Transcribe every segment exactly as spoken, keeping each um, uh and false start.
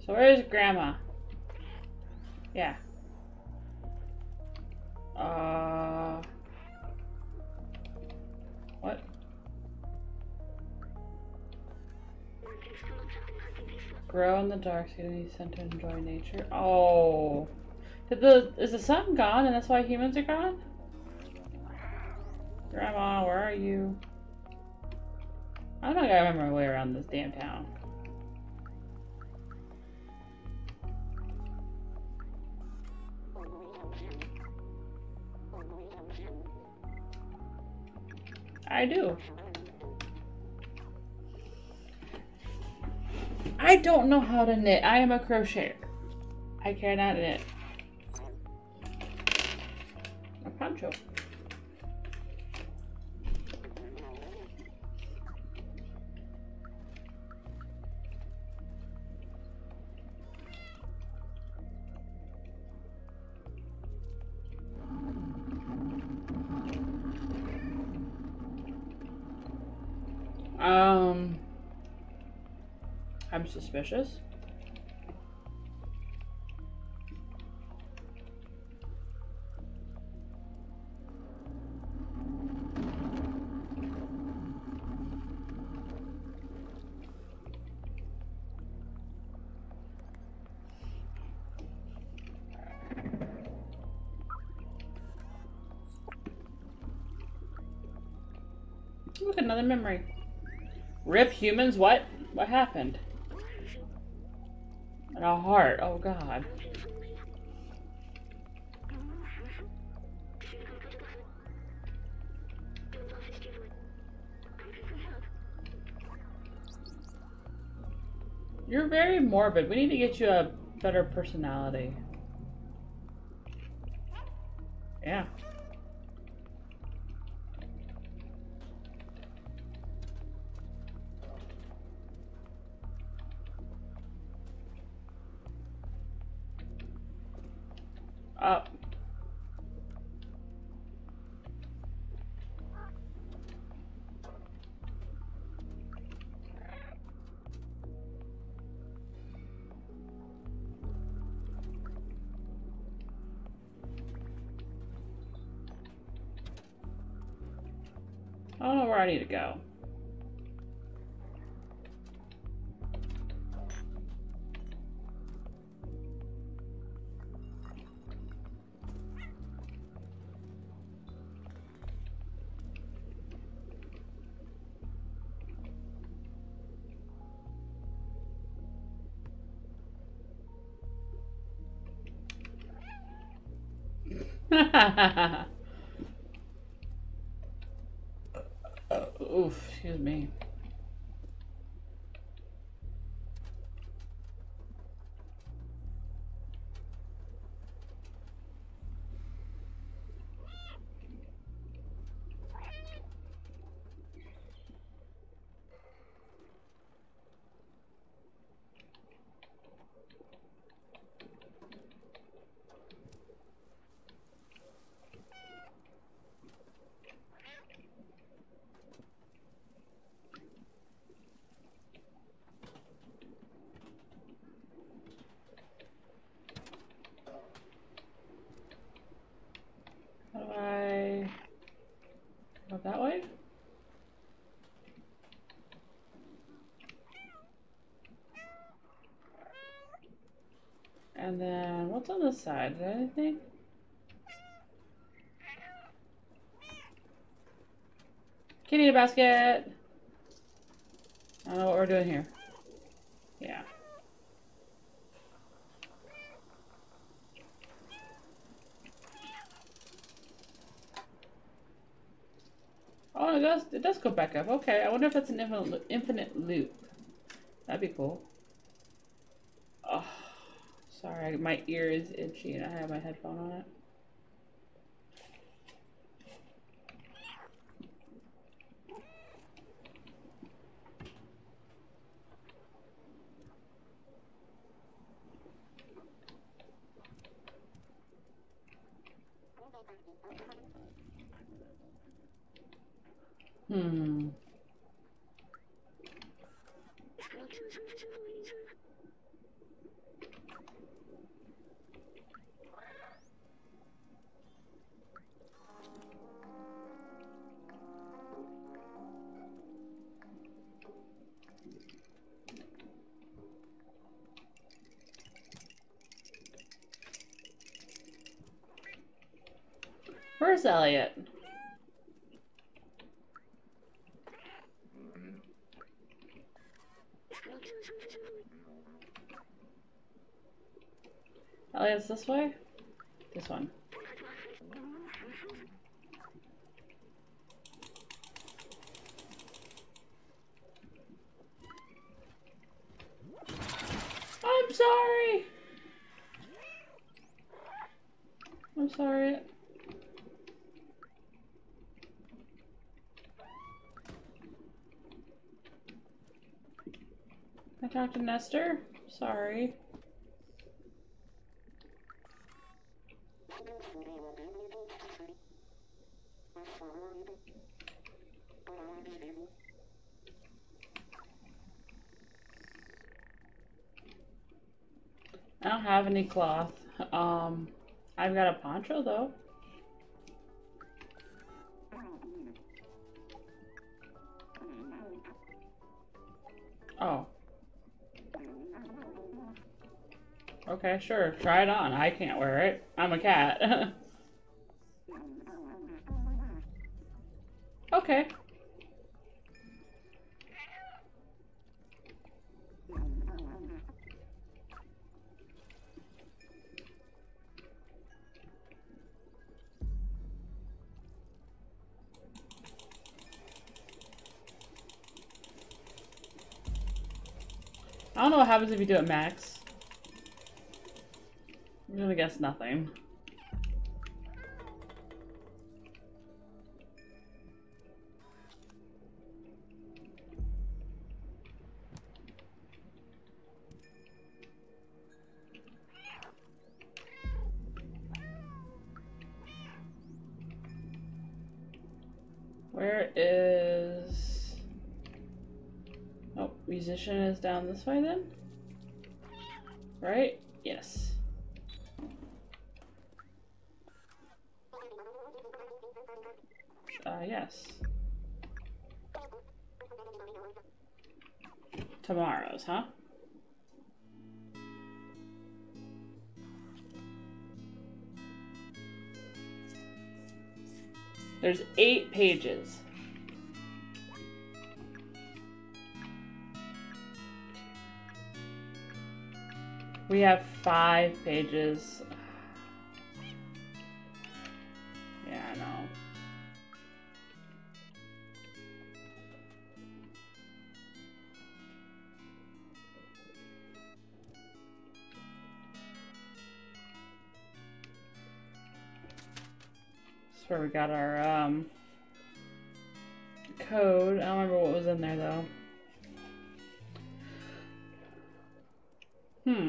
So where's Grandma? Yeah. Uh... What? Grow in the dark so you don't need sun to enjoy nature. Oh. Did the, is the sun gone and that's why humans are gone? Grandma, where are you? I don't know if I remember my way around this damn town. I do. I don't know how to knit. I am a crocheter. I cannot knit. A poncho. Um, I'm suspicious. Look, another memory. Rip humans, what? What happened? And a heart, oh god. You're very morbid. We need to get you a better personality. Yeah. Up. I don't know where I need to go. Oof, excuse me. How do I go that way? And then what's on this side? Is there anything? Kitty basket! I don't know what we're doing here. Yeah. Oh, it does, it does go back up. Okay, I wonder if it's an infinite, infinite loop. That'd be cool. Oh, sorry, my ear is itchy and I have my headphone on it. Hmm. Where's Elliot? Elliot's this way? This one. I'm sorry. I'm sorry. I talked to Nestor. Sorry. I don't have any cloth. Um, I've got a poncho though. Oh. Okay, sure. Try it on. I can't wear it. I'm a cat. Okay. I don't know what happens if you do it max. I'm gonna guess nothing. Where is... Oh, musician is down this way then? Right? Yes. Uh, yes. Tomorrow's, huh? There's eight pages. We have five pages. Yeah, I know. That's where we got our um, code. I don't remember what was in there though. Hmm.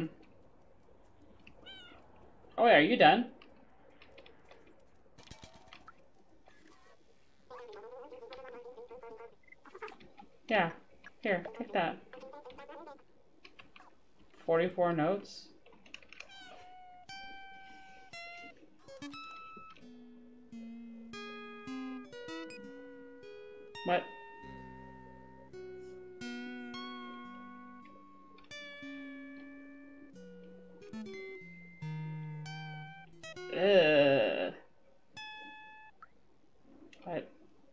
Oh, yeah, are you done? Yeah. Here, take that. forty-four notes. What? Ugh. What?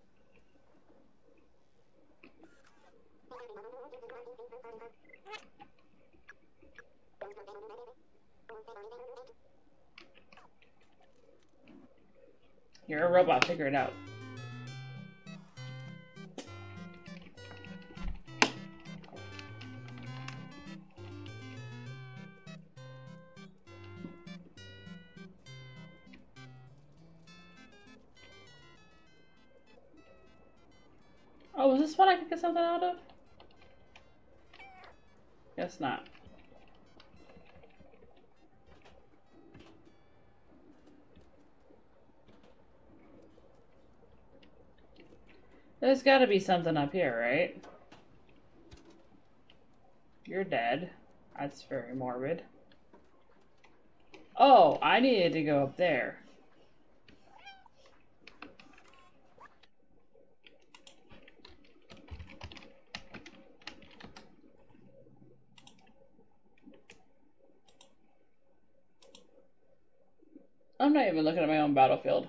You're a robot, figure it out. Oh, was this one I could get something out of? Guess not. There's gotta be something up here, right? You're dead. That's very morbid. Oh, I needed to go up there. I'm not even looking at my own battlefield.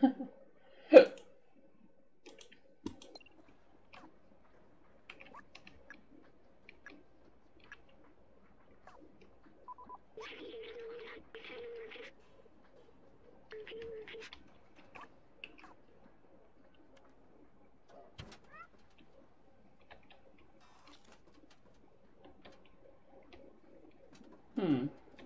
Hmm.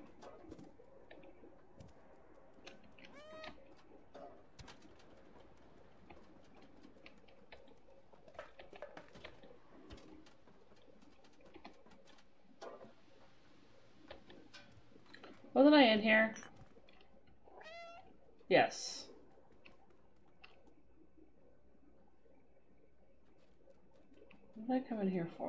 Wasn't I in here? Yes. What did I come in here for?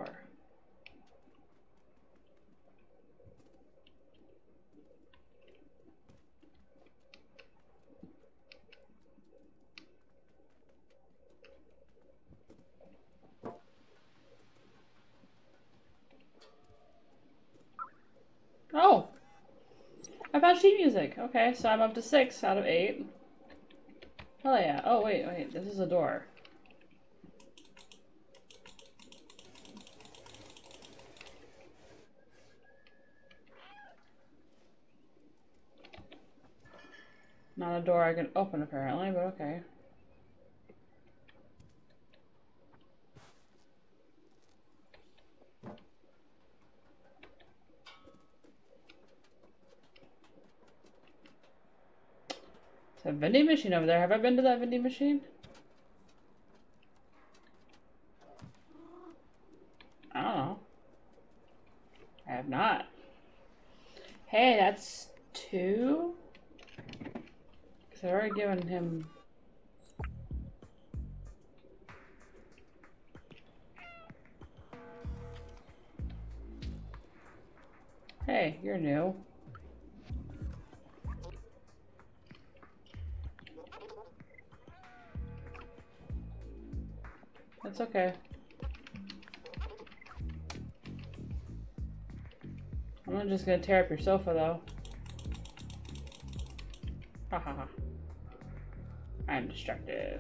Oh! I found sheet music. Okay, so I'm up to six out of eight. Hell yeah. Oh, wait, wait. This is a door. Not a door I can open, apparently, but okay. There's a vending machine over there. Have I been to that vending machine? I don't know. I have not. Hey, that's two? Because I've already given him... Hey, you're new. That's okay. I'm not just gonna tear up your sofa, though. Ha ha ha. I'm destructive.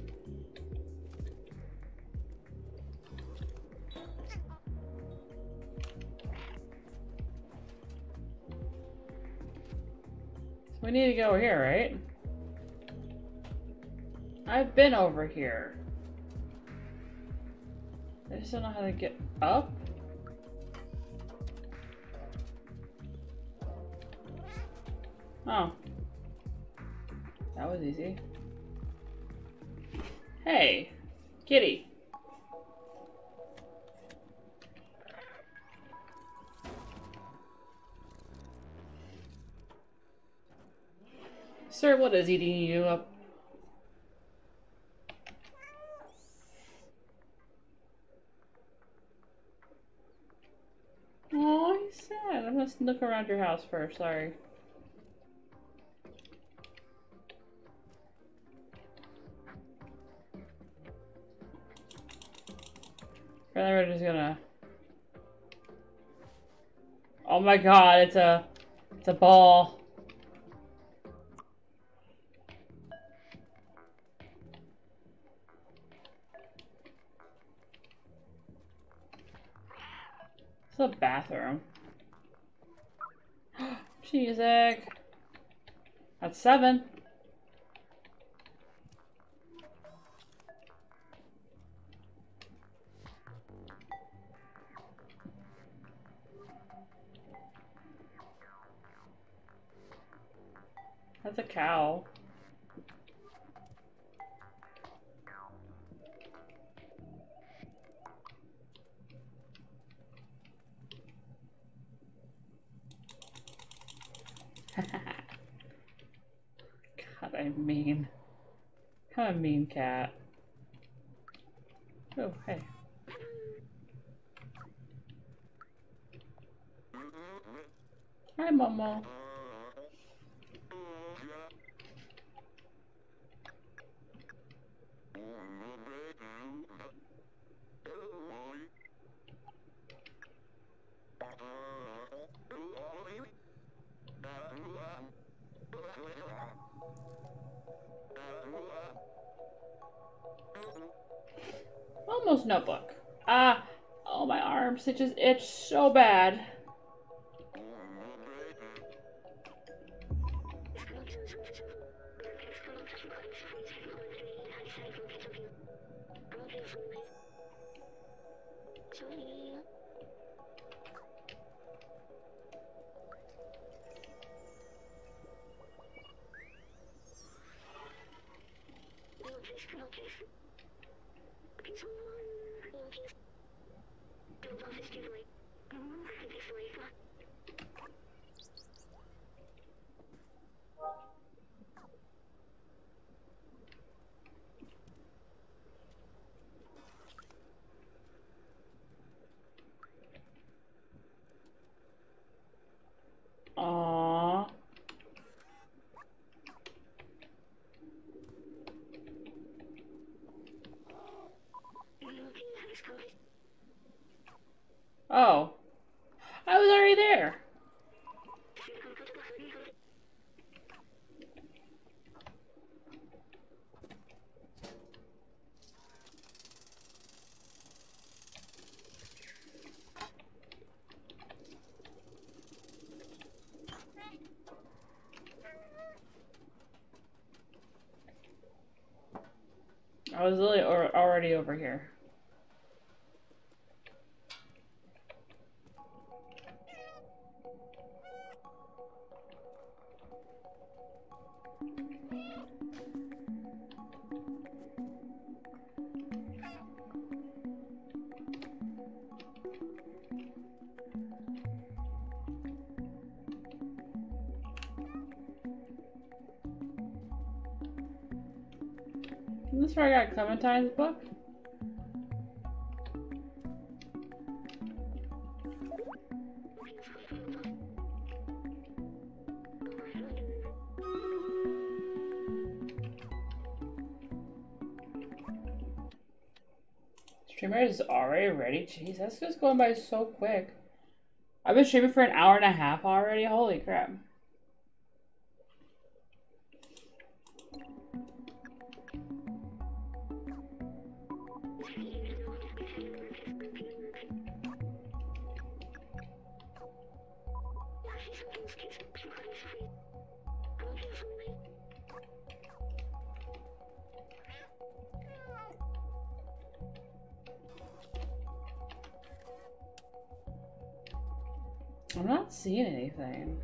So we need to go over here, right? I've been over here. I just don't know how to get up. Oh. That was easy. Hey, kitty. Sir, what is eating you up? Oh, he's sad. I'm gonna look around your house first, sorry. Then we're just gonna... Oh my god, it's a... It's a ball. It's a bathroom. Music. That's seven. That's a cow. God, I'm mean. I'm a mean cat. Oh, hey. Hi, Momo. Ghost notebook. Ah, oh, my arm stitches itch so bad. Aww. Oh. I was already there. I was literally already over here. Is this where I got Clementine's book? Streamer is already ready? Jeez, that's just going by so quick. I've been streaming for an hour and a half already? Holy crap. I'm not seeing anything.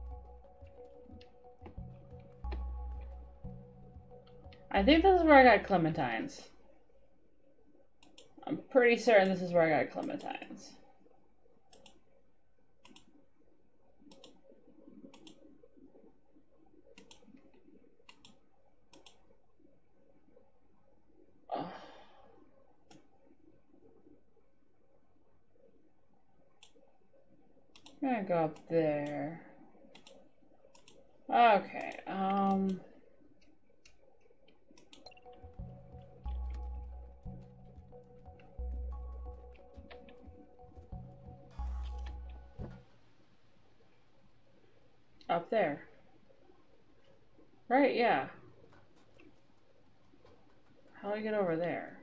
I think this is where I got Clementines. I'm pretty certain this is where I got Clementines. Oh. I'm gonna go up there. Okay, um... up there. Right, yeah. How do I get over there?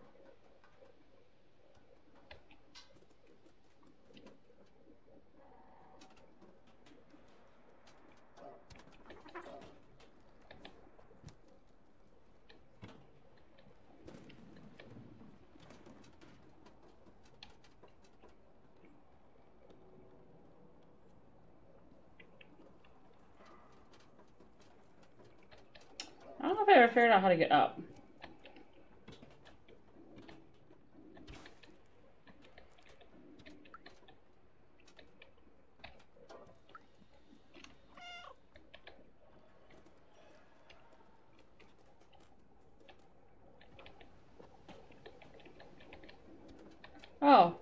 I don't know if I ever figured out how to get up. Oh.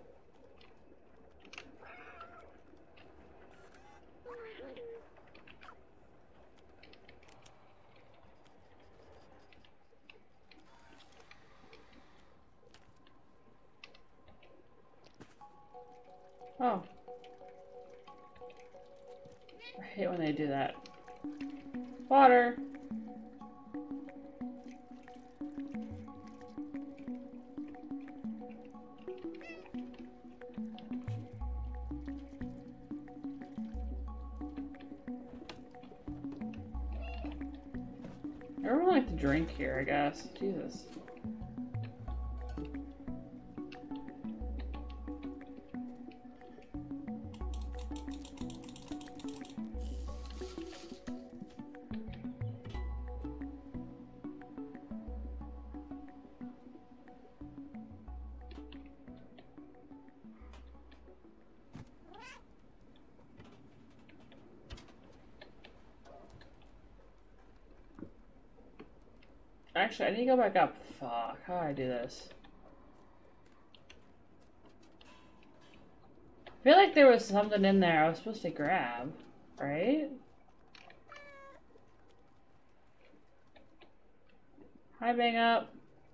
Oh. I hate when they do that. Water. Everyone like to drink here, I guess. Jesus. Actually, I need to go back up. Fuck, how do I do this? I feel like there was something in there I was supposed to grab, right? Hi, Bang Up.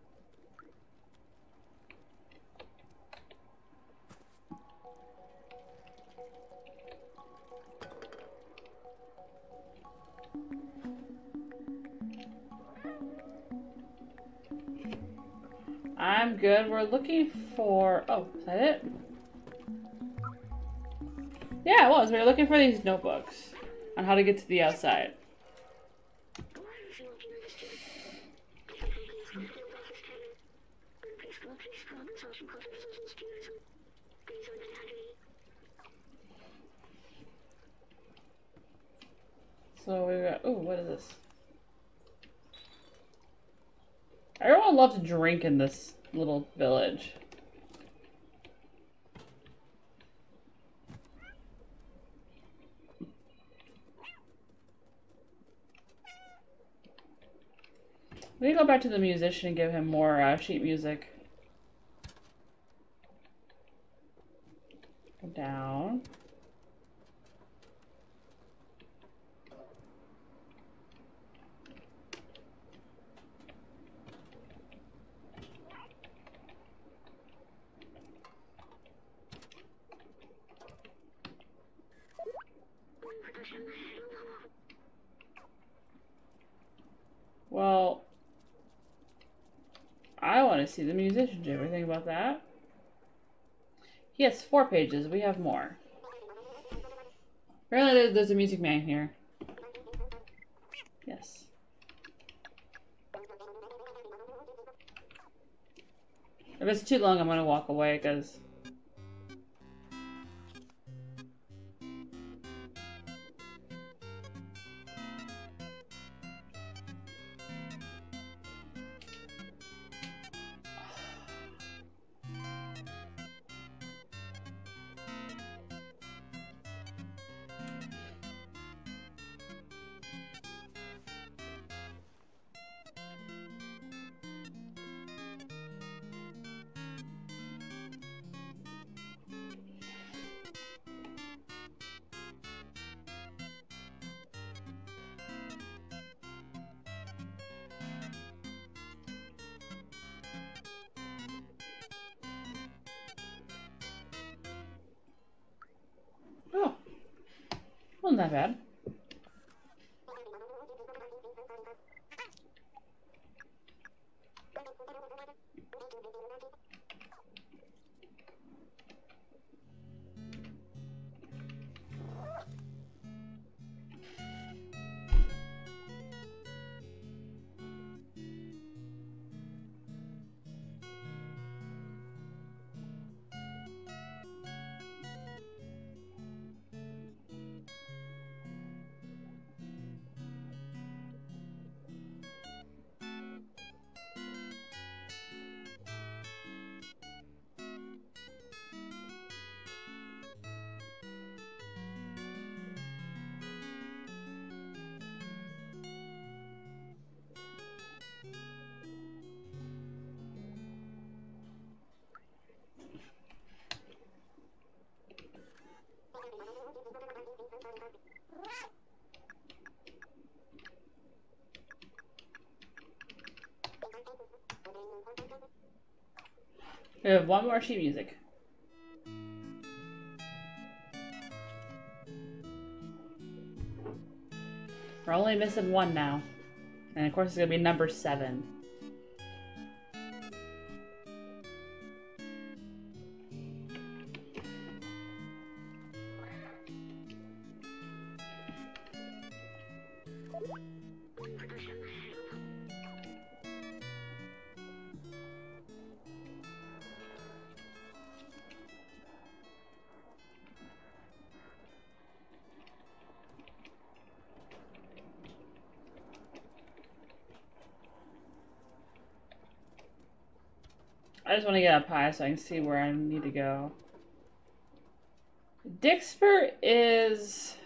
I'm good. We're looking for... Oh, is that it? Yeah, it was. We were looking for these notebooks on how to get to the outside. So we got... Oh, what is this? Everyone loves to drink in this little village. We need to go back to the musician and give him more uh, sheet music. Go down. Well, I want to see the musician. Do you ever think about that? He has four pages. We have more. Apparently there's a music man here. Yes. If it's too long, I'm going to walk away because... Oh, wasn't that bad. We have one more sheet music. We're only missing one now. And of course it's gonna be number seven. I just want to get a pie so I can see where I need to go. Dixper is...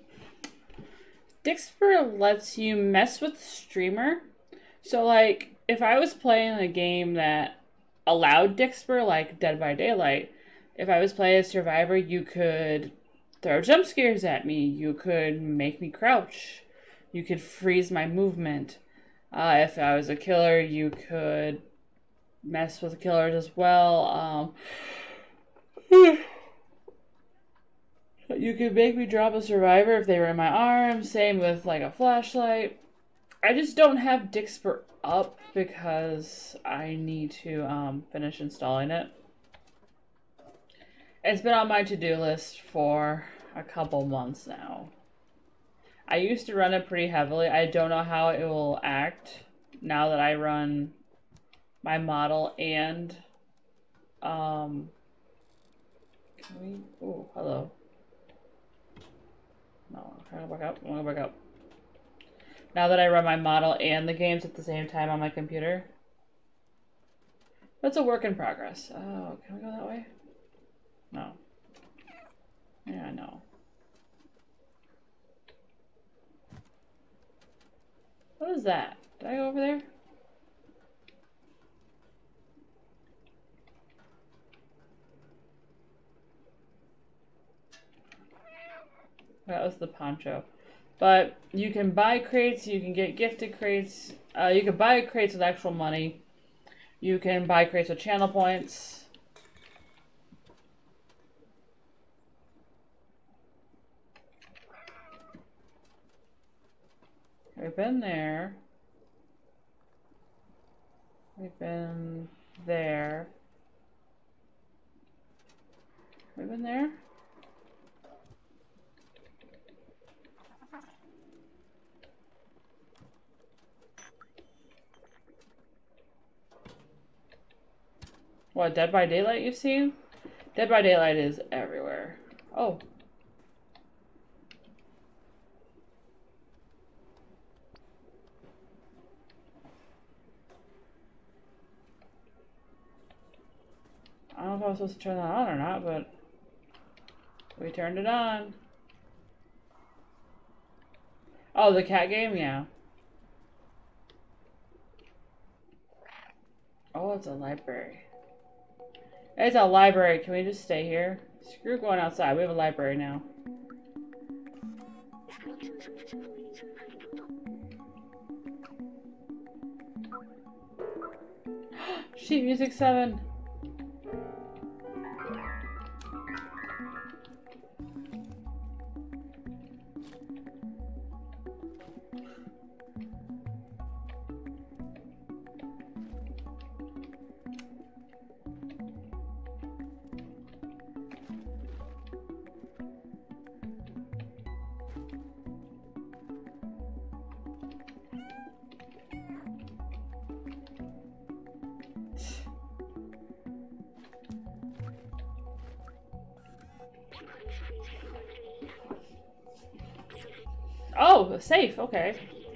Dixper lets you mess with the streamer. So, like, if I was playing a game that allowed Dixper, like Dead by Daylight, if I was playing as Survivor, you could throw jump scares at me. You could make me crouch. You could freeze my movement. Uh, if I was a killer, you could mess with the killers as well. Um, you could make me drop a survivor if they were in my arms. Same with like a flashlight. I just don't have Dixper up because I need to um, finish installing it. It's been on my to-do list for a couple months now. I used to run it pretty heavily. I don't know how it will act now that I run my model and um can we oh hello. No, I'm gonna go back up. I'm gonna go back up. Now that I run my model and the games at the same time on my computer. That's a work in progress. Oh, can we go that way? No. Yeah, I know. What is that? Did I go over there? That was the poncho. But you can buy crates, you can get gifted crates. Uh, you can buy crates with actual money. You can buy crates with channel points. We've been there. We've been there. We've been there. What, Dead by Daylight you've seen? Dead by Daylight is everywhere. Oh. I don't know if I was supposed to turn that on or not, but we turned it on. Oh, the cat game? Yeah. Oh, it's a library. It's a library. Can we just stay here? Screw going outside. We have a library now. Sheet music seven. Oh, safe, okay.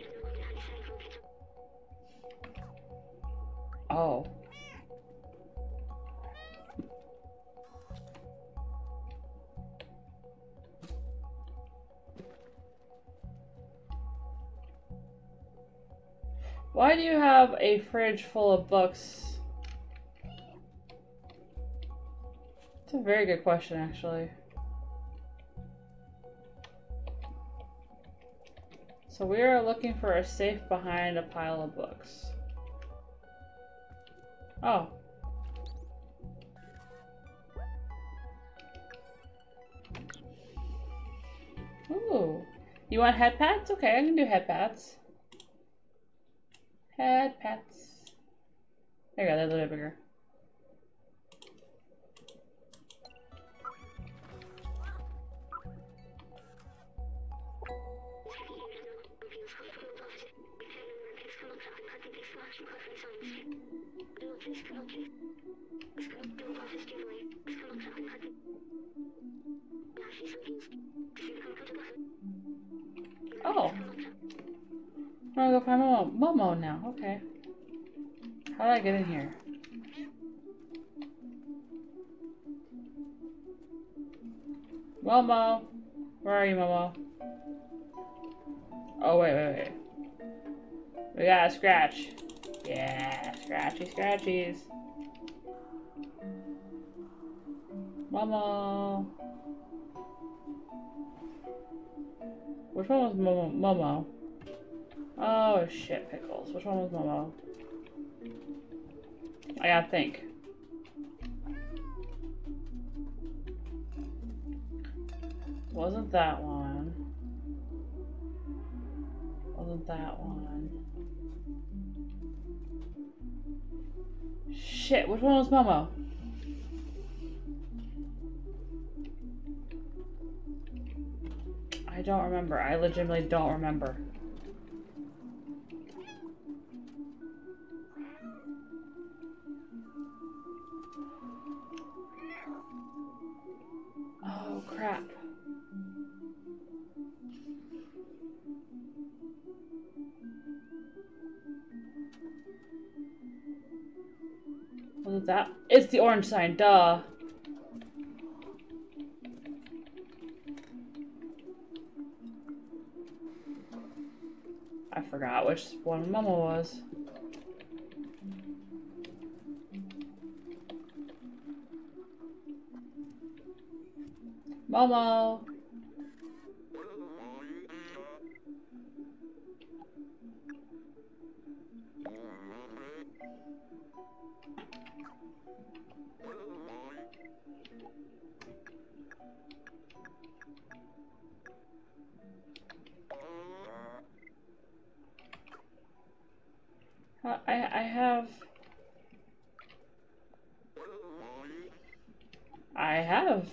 Oh. Why do you have a fridge full of books? It's a very good question, actually. So we are looking for a safe behind a pile of books. Oh. Ooh. You want head pats? Okay, I can do head pats. Head pats. There you go, they're a little bit bigger. Oh. I'm gonna go find Momo, Momo now. Okay. How did I get in here? Momo! Where are you, Momo? Oh, wait, wait, wait. We got a scratch. Yeah, scratchy scratchies. Momo. Which one was Momo? Momo? Oh, shit, pickles. Which one was Momo? I gotta think. Wasn't that one. Wasn't that one. Shit, which one was Momo? I don't remember. I legitimately don't remember. Oh, crap. Was it that? It's the orange sign, duh. I forgot which one Momo was. Momo! Uh, I I have I have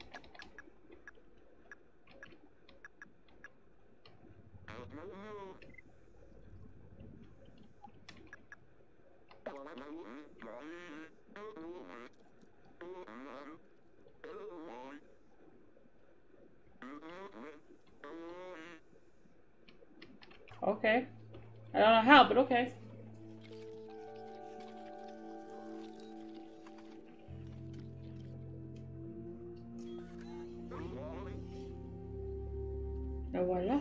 Okay. I don't know how, but okay. Et voilà.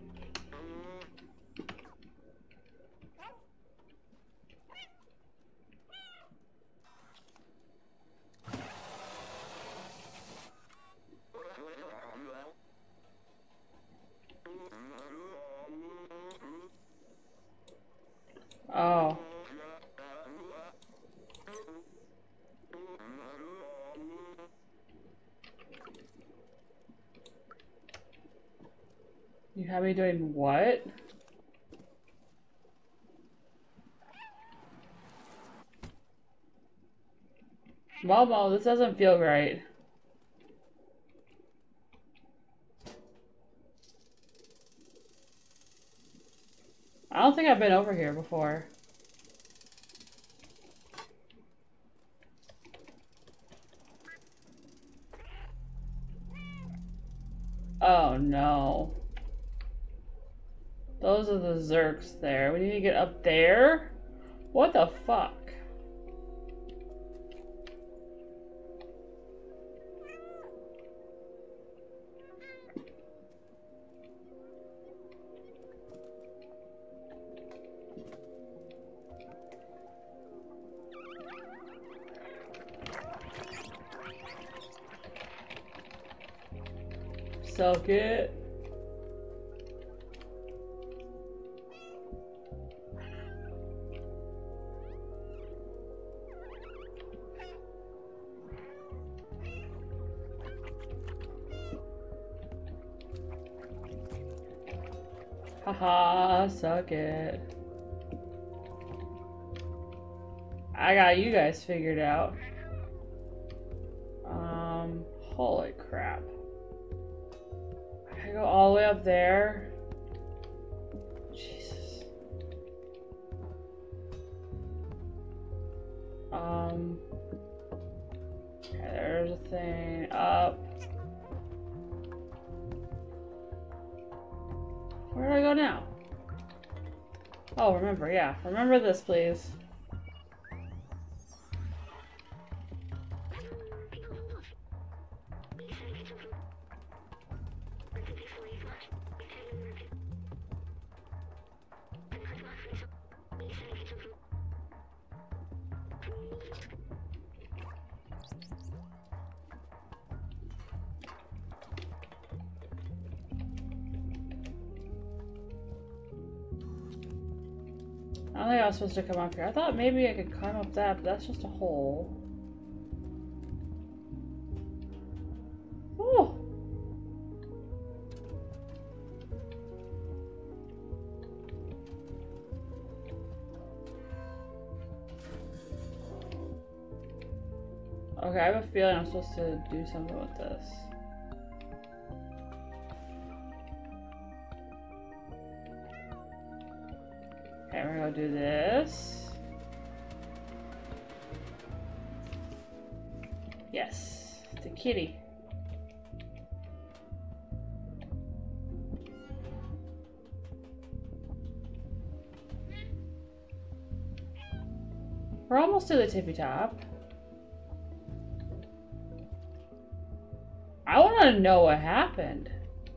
Oh. You have me doing what? Momo, this doesn't feel right. I don't think I've been over here before. Oh no. Those are the Zerks there. We need to get up there? What the fuck? Suck it. Haha, suck it. I got you guys figured out. Um, holy crap. I go all the way up there. Jesus. Um, okay, there's a thing up. Where do I go now? Oh, remember, yeah. Remember this, please. I don't think I was supposed to come up here. I thought maybe I could climb up that, but that's just a hole. Oh! Okay, I have a feeling I'm supposed to do something with this. Okay, we're gonna do this. Yes, the kitty. We're almost to the tippy top. I want to know what happened.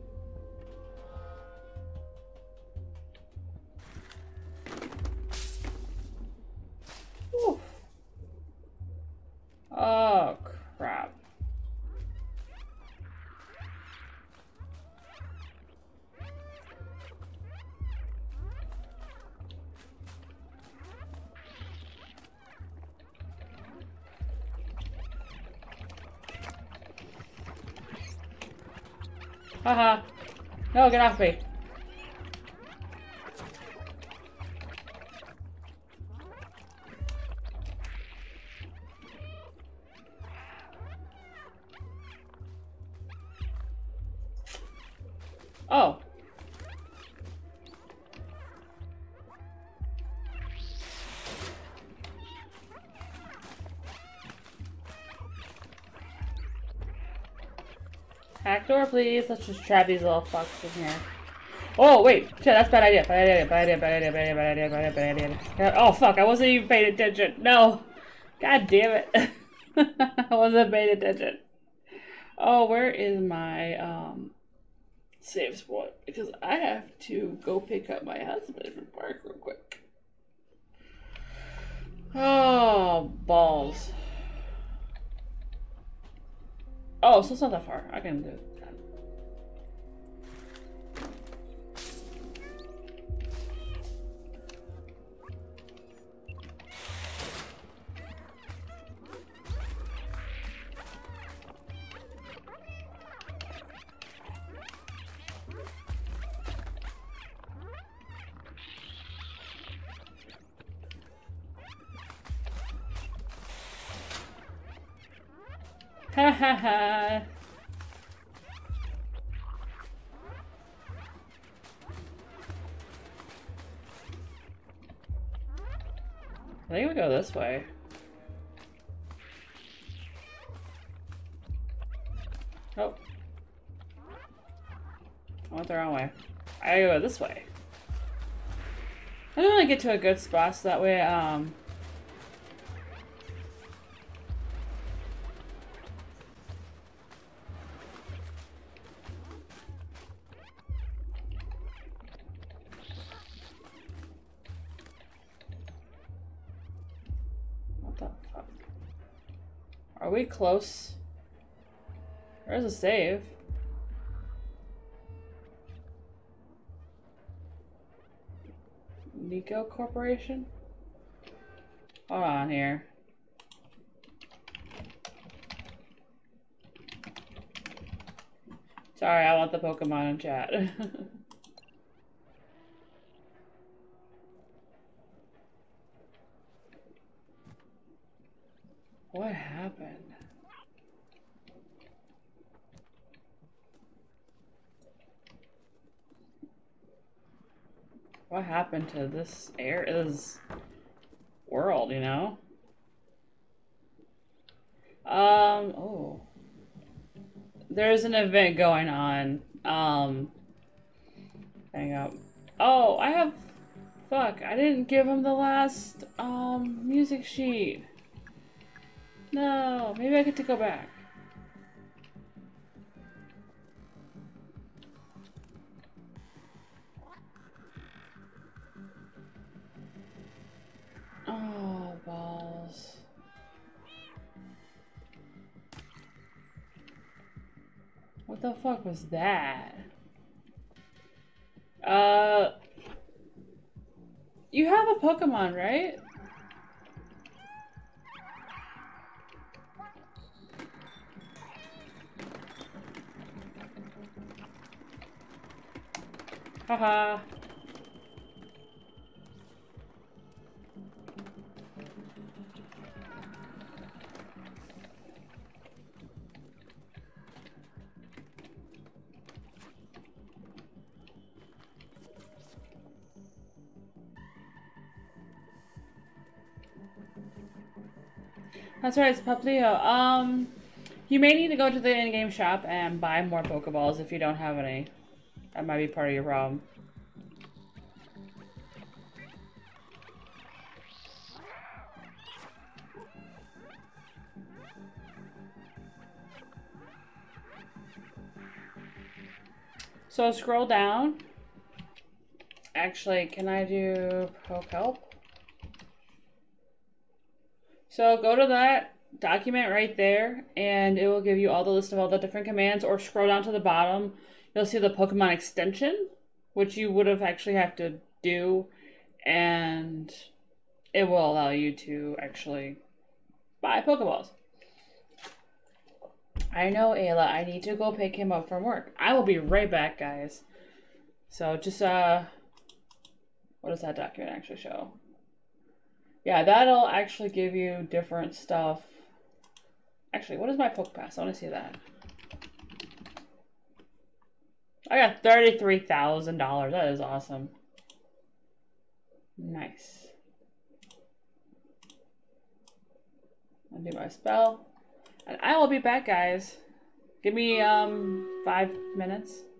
Oof. Oh, crap. Haha. No, get off me. Oh. Back door, please. Let's just trap these little fucks in here. Oh, wait. Shit, that's a bad idea. Bad idea. Bad idea. Bad idea. Bad idea. Bad idea. Bad idea. Bad idea. Oh, fuck. I wasn't even paying attention. No. God damn it. I wasn't paying attention. Oh, where is my um save spot? Because I have to go pick up my husband from park real quick. Oh, balls. Oh, so it's not that far. I can do it. Ha ha ha. I think we go this way. Oh. I went the wrong way. I gotta go this way. I don't want to get to a good spot so that way, um... Are we close? There's a save. Nico Corporation? Hold on here. Sorry, I want the Pokemon in chat. What happened? What happened to this air is world, you know? Um, oh. There's an event going on. Um, hang up. Oh, I have, fuck, I didn't give him the last, um, music sheet. No, maybe I get to go back. What the fuck was that? Uh... You have a Pokemon, right? Haha. That's right, it's Paplio. Um, you may need to go to the in-game shop and buy more Pokeballs if you don't have any. That might be part of your problem. So scroll down. Actually, can I do Poke Help? So go to that document right there, and it will give you all the list of all the different commands, or scroll down to the bottom. You'll see the Pokemon extension, which you would have actually have to do, and it will allow you to actually buy Pokeballs. I know, Ayla, I need to go pick him up from work. I will be right back, guys. So just, uh, what does that document actually show? Yeah, that'll actually give you different stuff. Actually, what is my Poke Pass? I want to see that. I got thirty-three thousand dollars. That is awesome. Nice. I'll do my spell. And I will be back, guys. Give me um five minutes.